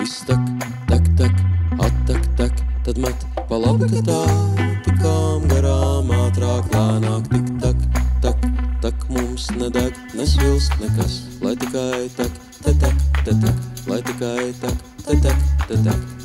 viss tak, tak, tak, attak, tak, tad met pa labi, ka tā, tikām garām, ātrāk, lēnāk, tik tak, tak, tak, mums nedeg, nesvilst nekas, lai tikai tak, te tak, lai tikai tak, te tak,